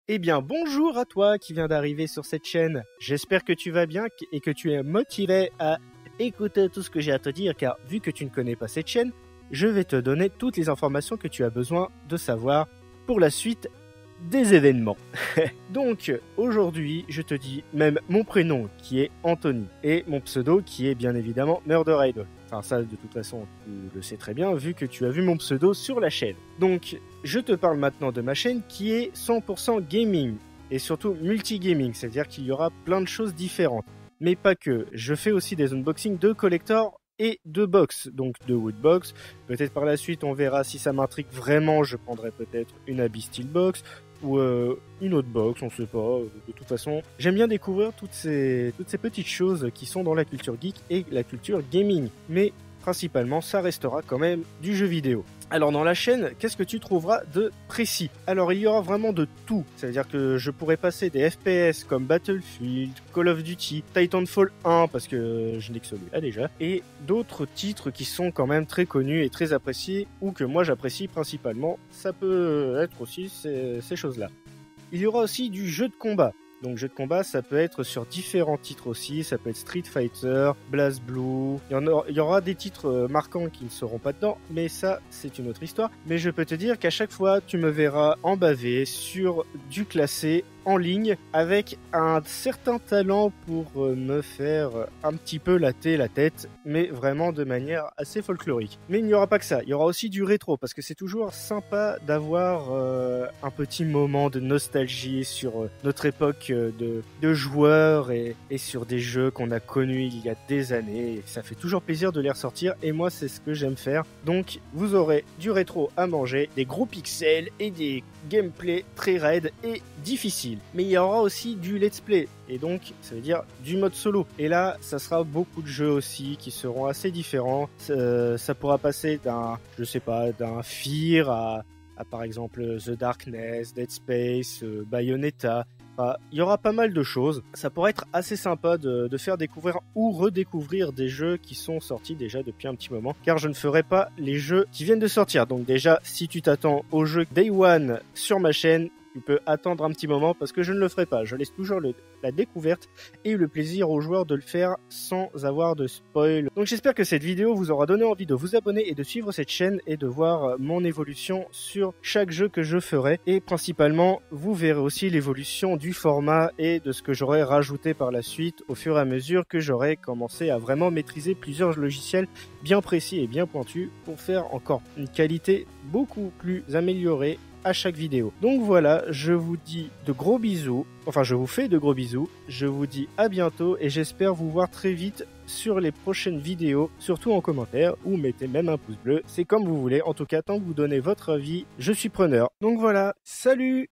Eh bien, bonjour à toi qui viens d'arriver sur cette chaîne. J'espère que tu vas bien et que tu es motivé à écouter tout ce que j'ai à te dire, car vu que tu ne connais pas cette chaîne, je vais te donner toutes les informations que tu as besoin de savoir pour la suite des événements. Donc, aujourd'hui, je te dis même mon prénom qui est Anthony et mon pseudo qui est bien évidemment Murder Idol. Enfin, ça, de toute façon, tu le sais très bien vu que tu as vu mon pseudo sur la chaîne. Donc, je te parle maintenant de ma chaîne qui est 100% gaming et surtout multi-gaming, c'est-à-dire qu'il y aura plein de choses différentes. Mais pas que, je fais aussi des unboxings de collector et de box, donc de woodbox. Peut-être par la suite, on verra si ça m'intrigue vraiment, je prendrai peut-être une Abyss Steel box ou une autre box, on sait pas. De toute façon, j'aime bien découvrir toutes ces petites choses qui sont dans la culture geek et la culture gaming. Mais principalement, ça restera quand même du jeu vidéo. Alors dans la chaîne, qu'est-ce que tu trouveras de précis? Alors il y aura vraiment de tout, c'est-à-dire que je pourrais passer des FPS comme Battlefield, Call of Duty, Titanfall 1 parce que je n'ai que celui-là déjà, et d'autres titres qui sont quand même très connus et très appréciés, ou que moi j'apprécie principalement, ça peut être aussi ces choses-là. Il y aura aussi du jeu de combat. Donc jeu de combat, ça peut être sur différents titres aussi, ça peut être Street Fighter, BlazBlue, il y aura des titres marquants qui ne seront pas dedans, mais ça c'est une autre histoire. Mais je peux te dire qu'à chaque fois tu me verras en baver sur du classé en ligne avec un certain talent pour me faire un petit peu latter la tête, mais vraiment de manière assez folklorique. Mais il n'y aura pas que ça, il y aura aussi du rétro, parce que c'est toujours sympa d'avoir un petit moment de nostalgie sur notre époque de joueurs et sur des jeux qu'on a connus il y a des années. Ça fait toujours plaisir de les ressortir, et moi c'est ce que j'aime faire. Donc vous aurez du rétro à manger, des gros pixels et des gameplays très raides et difficiles. Mais il y aura aussi du let's play, et donc ça veut dire du mode solo. Et là, ça sera beaucoup de jeux aussi qui seront assez différents. Ça pourra passer d'un, je sais pas, d'un Fear à par exemple The Darkness, Dead Space, Bayonetta. Enfin, il y aura pas mal de choses. Ça pourrait être assez sympa de faire découvrir ou redécouvrir des jeux qui sont sortis déjà depuis un petit moment, car je ne ferai pas les jeux qui viennent de sortir. Donc déjà, si tu t'attends aux jeux Day One sur ma chaîne, tu peux attendre un petit moment parce que je ne le ferai pas. Je laisse toujours la découverte et le plaisir aux joueurs de le faire sans avoir de spoil. Donc j'espère que cette vidéo vous aura donné envie de vous abonner et de suivre cette chaîne et de voir mon évolution sur chaque jeu que je ferai. Et principalement, vous verrez aussi l'évolution du format et de ce que j'aurai rajouté par la suite au fur et à mesure que j'aurai commencé à vraiment maîtriser plusieurs logiciels bien précis et bien pointus pour faire encore une qualité beaucoup plus améliorée à chaque vidéo. Donc voilà, je vous dis de gros bisous, enfin je vous fais de gros bisous, je vous dis à bientôt et j'espère vous voir très vite sur les prochaines vidéos, surtout en commentaire, ou mettez même un pouce bleu, c'est comme vous voulez, en tout cas tant que vous donnez votre avis, je suis preneur. Donc voilà, salut!